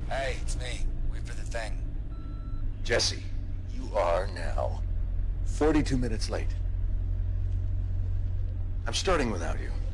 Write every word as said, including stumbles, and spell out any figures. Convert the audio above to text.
Hey, it's me. Wait for the thing. Jesse, you are now forty-two minutes late. I'm starting without you.